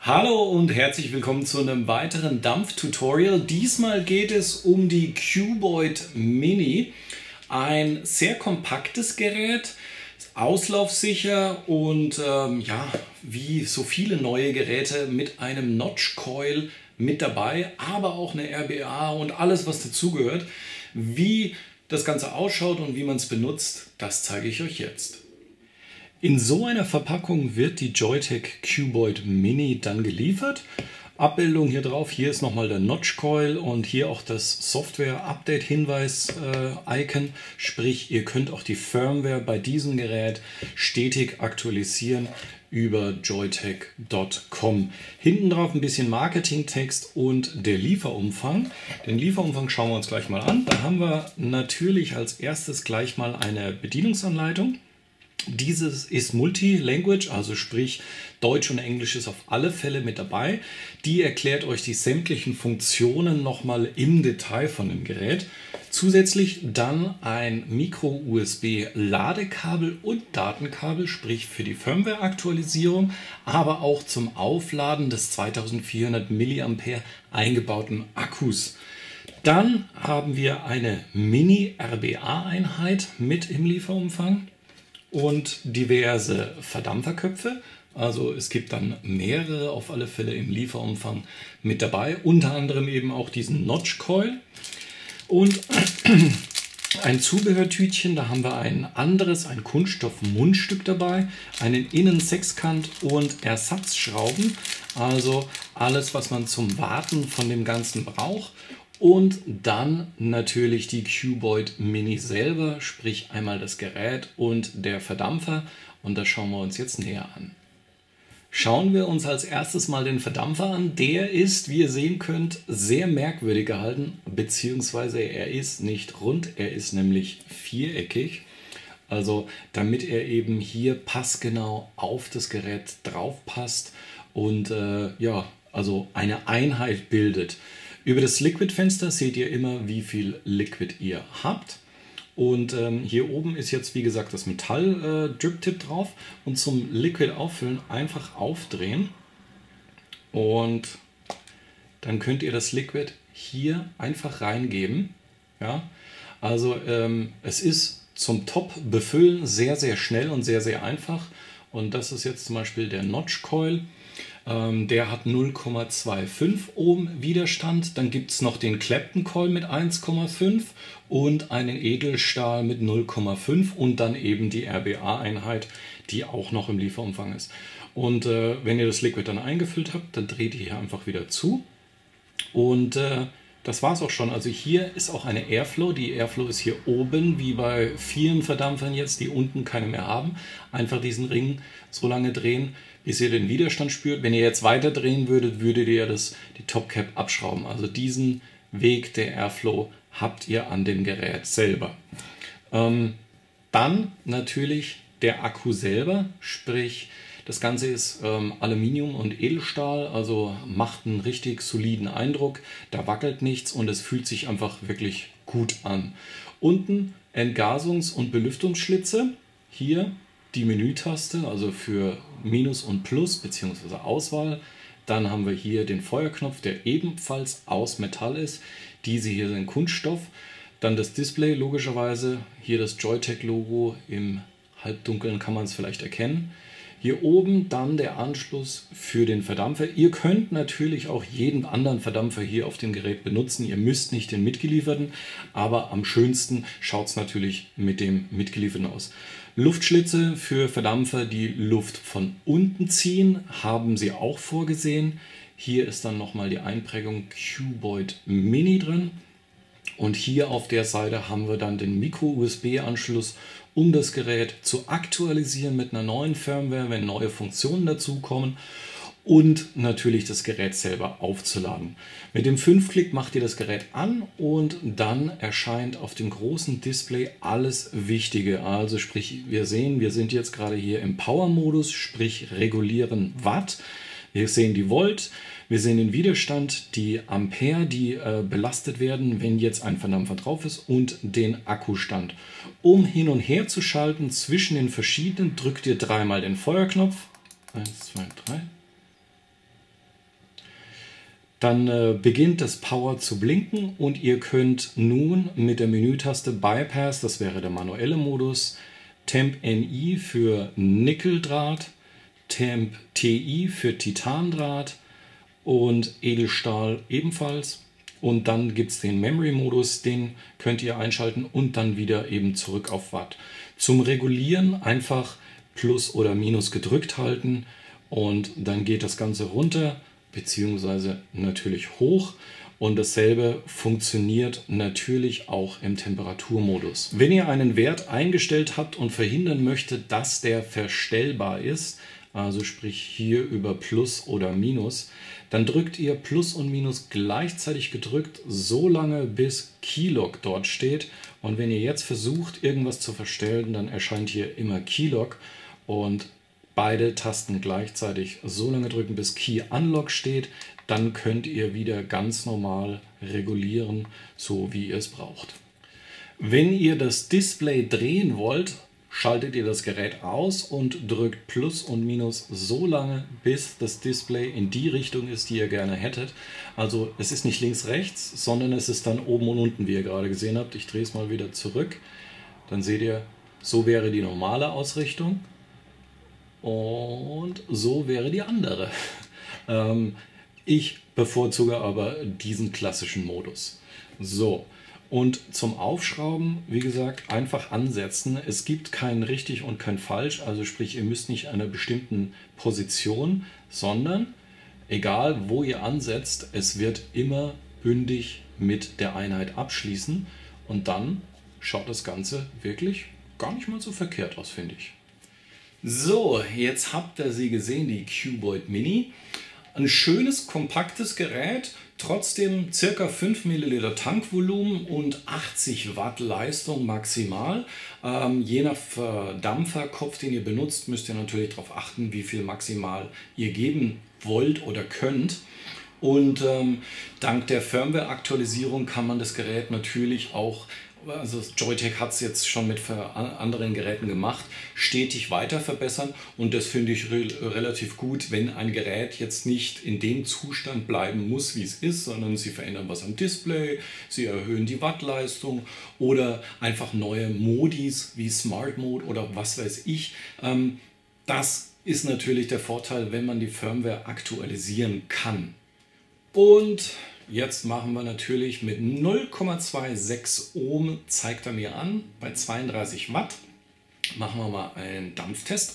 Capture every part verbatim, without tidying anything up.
Hallo und herzlich willkommen zu einem weiteren Dampf-Tutorial. Diesmal geht es um die Cuboid Mini. Ein sehr kompaktes Gerät, auslaufsicher und ähm, ja, wie so viele neue Geräte mit einem Notch Coil mit dabei, aber auch eine R B A und alles, was dazugehört. Wie das Ganze ausschaut und wie man es benutzt, das zeige ich euch jetzt. In so einer Verpackung wird die Joyetech Cuboid Mini dann geliefert. Abbildung hier drauf, hier ist nochmal der Notch Coil und hier auch das Software-Update-Hinweis-Icon. Äh, Sprich, ihr könnt auch die Firmware bei diesem Gerät stetig aktualisieren über joyetech punkt com. Hinten drauf ein bisschen Marketingtext und der Lieferumfang. Den Lieferumfang schauen wir uns gleich mal an. Da haben wir natürlich als erstes gleich mal eine Bedienungsanleitung. Dieses ist Multi-Language, also sprich Deutsch und Englisch ist auf alle Fälle mit dabei. Die erklärt euch die sämtlichen Funktionen nochmal im Detail von dem Gerät. Zusätzlich dann ein Micro-U S B-Ladekabel und Datenkabel, sprich für die Firmware-Aktualisierung, aber auch zum Aufladen des zweitausendvierhundert Milliampere eingebauten Akkus. Dann haben wir eine Mini-R B A-Einheit mit im Lieferumfang und diverse Verdampferköpfe. Also es gibt dann mehrere auf alle Fälle im Lieferumfang mit dabei, unter anderem eben auch diesen Notch Coil und ein Zubehörtütchen. Da haben wir ein anderes, ein Kunststoff-Mundstück dabei, einen Innen-Sechskant und Ersatzschrauben, also alles, was man zum Warten von dem Ganzen braucht. Und dann natürlich die Cuboid Mini selber, sprich einmal das Gerät und der Verdampfer. Und das schauen wir uns jetzt näher an. Schauen wir uns als erstes mal den Verdampfer an. Der ist, wie ihr sehen könnt, sehr merkwürdig gehalten, beziehungsweise er ist nicht rund, er ist nämlich viereckig. Also damit er eben hier passgenau auf das Gerät drauf passt und äh, ja, also eine Einheit bildet. Über das Liquid-Fenster seht ihr immer, wie viel Liquid ihr habt. Und ähm, hier oben ist jetzt, wie gesagt, das Metall-Drip-Tip äh, drauf. Und zum Liquid auffüllen einfach aufdrehen. Und dann könnt ihr das Liquid hier einfach reingeben. Ja? Also ähm, es ist zum Top-Befüllen sehr, sehr schnell und sehr, sehr einfach. Und das ist jetzt zum Beispiel der Notch Coil. Ähm, der hat null Komma fünfundzwanzig Ohm Widerstand. Dann gibt es noch den Clapton Coil mit eins Komma fünf und einen Edelstahl mit null Komma fünf und dann eben die R B A-Einheit, die auch noch im Lieferumfang ist. Und äh, wenn ihr das Liquid dann eingefüllt habt, dann dreht ihr hier einfach wieder zu. Und äh, das war es auch schon. Also hier ist auch eine Airflow. Die Airflow ist hier oben, wie bei vielen Verdampfern jetzt, die unten keine mehr haben. Einfach diesen Ring so lange drehen, bis ihr den Widerstand spürt. Wenn ihr jetzt weiter drehen würdet, würdet ihr das, die Topcap abschrauben. Also diesen Weg der Airflow habt ihr an dem Gerät selber. Ähm, dann natürlich der Akku selber, sprich das Ganze ist ähm, Aluminium und Edelstahl, also macht einen richtig soliden Eindruck. Da wackelt nichts und es fühlt sich einfach wirklich gut an. Unten Entgasungs- und Belüftungsschlitze. Hier die Menütaste, also für Minus und Plus bzw. Auswahl. Dann haben wir hier den Feuerknopf, der ebenfalls aus Metall ist. Diese hier sind Kunststoff. Dann das Display logischerweise. Hier das Joyetech-Logo. Im Halbdunkeln kann man es vielleicht erkennen. Hier oben dann der Anschluss für den Verdampfer. Ihr könnt natürlich auch jeden anderen Verdampfer hier auf dem Gerät benutzen. Ihr müsst nicht den mitgelieferten, aber am schönsten schaut es natürlich mit dem mitgelieferten aus. Luftschlitze für Verdampfer, die Luft von unten ziehen, haben sie auch vorgesehen. Hier ist dann nochmal die Einprägung Cuboid Mini drin. Und hier auf der Seite haben wir dann den Micro-U S B-Anschluss, um das Gerät zu aktualisieren mit einer neuen Firmware, wenn neue Funktionen dazukommen. Und natürlich das Gerät selber aufzuladen. Mit dem fünf-Klick macht ihr das Gerät an und dann erscheint auf dem großen Display alles Wichtige. Also sprich, wir sehen, wir sind jetzt gerade hier im Power-Modus, sprich regulieren Watt. Wir sehen die Volt, wir sehen den Widerstand, die Ampere, die äh, belastet werden, wenn jetzt ein Verdampfer drauf ist, und den Akkustand. Um hin und her zu schalten zwischen den verschiedenen, drückt ihr dreimal den Feuerknopf. eins, zwei, drei. Dann äh, beginnt das Power zu blinken und ihr könnt nun mit der Menütaste Bypass, das wäre der manuelle Modus, Temp N I für Nickeldraht, Temp T I für Titandraht und Edelstahl ebenfalls. Und dann gibt es den Memory-Modus, den könnt ihr einschalten und dann wieder eben zurück auf Watt. Zum Regulieren einfach Plus oder Minus gedrückt halten und dann geht das Ganze runter, beziehungsweise natürlich hoch. Und dasselbe funktioniert natürlich auch im Temperaturmodus. Wenn ihr einen Wert eingestellt habt und verhindern möchtet, dass der verstellbar ist, also sprich hier über Plus oder Minus, dann drückt ihr Plus und Minus gleichzeitig gedrückt, so lange bis Keylog dort steht. Und wenn ihr jetzt versucht, irgendwas zu verstellen, dann erscheint hier immer Keylog und beide Tasten gleichzeitig so lange drücken, bis Key Unlock steht. Dann könnt ihr wieder ganz normal regulieren, so wie ihr es braucht. Wenn ihr das Display drehen wollt, schaltet ihr das Gerät aus und drückt Plus und Minus so lange, bis das Display in die Richtung ist, die ihr gerne hättet. Also es ist nicht links, rechts, sondern es ist dann oben und unten, wie ihr gerade gesehen habt. Ich drehe es mal wieder zurück. Dann seht ihr, so wäre die normale Ausrichtung und so wäre die andere. Ähm, ich bevorzuge aber diesen klassischen Modus. So. Und zum Aufschrauben, wie gesagt, einfach ansetzen. Es gibt kein richtig und kein falsch, also sprich, ihr müsst nicht an einer bestimmten Position, sondern egal wo ihr ansetzt, es wird immer bündig mit der Einheit abschließen und dann schaut das Ganze wirklich gar nicht mal so verkehrt aus, finde ich. So, jetzt habt ihr sie gesehen, die Cuboid Mini. Ein schönes, kompaktes Gerät, trotzdem ca. fünf Milliliter Tankvolumen und achtzig Watt Leistung maximal. Ähm, je nach Verdampferkopf, den ihr benutzt, müsst ihr natürlich darauf achten, wie viel maximal ihr geben wollt oder könnt. Und ähm, dank der Firmware-Aktualisierung kann man das Gerät natürlich auch, also Joyetech hat es jetzt schon mit anderen Geräten gemacht, stetig weiter verbessern und das finde ich re relativ gut, wenn ein Gerät jetzt nicht in dem Zustand bleiben muss, wie es ist, sondern sie verändern was am Display, sie erhöhen die Wattleistung oder einfach neue Modis wie Smart Mode oder was weiß ich. Ähm, das ist natürlich der Vorteil, wenn man die Firmware aktualisieren kann. Und jetzt machen wir natürlich mit null Komma sechsundzwanzig Ohm, zeigt er mir an, bei zweiunddreißig Watt. Machen wir mal einen Dampftest.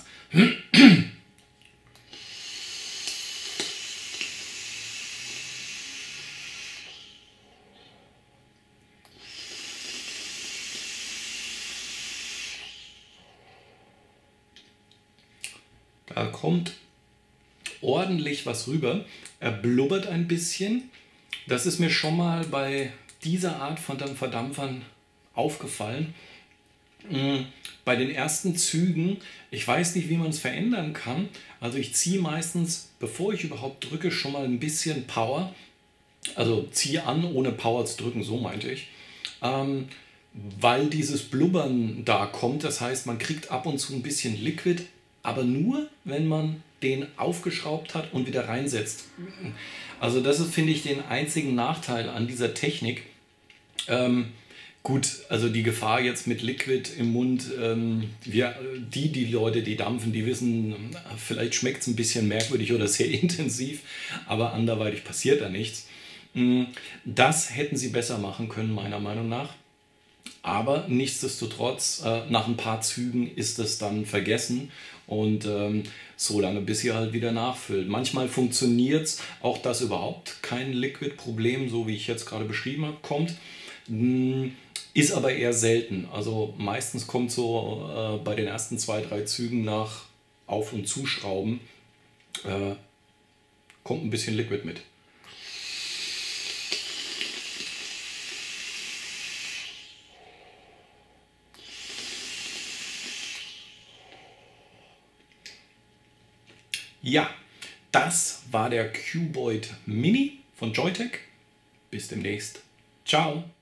Da kommt ordentlich was rüber. Er blubbert ein bisschen. Das ist mir schon mal bei dieser Art von Verdampfern aufgefallen. Bei den ersten Zügen, ich weiß nicht, wie man es verändern kann. Also ich ziehe meistens, bevor ich überhaupt drücke, schon mal ein bisschen Power. Also ziehe an, ohne Power zu drücken, so meinte ich. Ähm, weil dieses Blubbern da kommt. Das heißt, man kriegt ab und zu ein bisschen Liquid, aber nur, wenn man den aufgeschraubt hat und wieder reinsetzt. Also das ist, finde ich, den einzigen Nachteil an dieser Technik. Ähm, gut, also die Gefahr jetzt mit Liquid im Mund, ähm, wir, die, die Leute, die dampfen, die wissen, vielleicht schmeckt es ein bisschen merkwürdig oder sehr intensiv, aber anderweitig passiert da nichts. Das hätten sie besser machen können, meiner Meinung nach. Aber nichtsdestotrotz, äh, nach ein paar Zügen ist es dann vergessen und ähm, so lange, bis ihr halt wieder nachfüllt. Manchmal funktioniert es, auch das überhaupt kein Liquid-Problem, so wie ich jetzt gerade beschrieben habe, kommt. Ist aber eher selten. Also meistens kommt so äh, bei den ersten zwei, drei Zügen nach Auf- und Zuschrauben, äh, kommt ein bisschen Liquid mit. Ja, das war der Cuboid Mini von Joyetech. Bis demnächst. Ciao.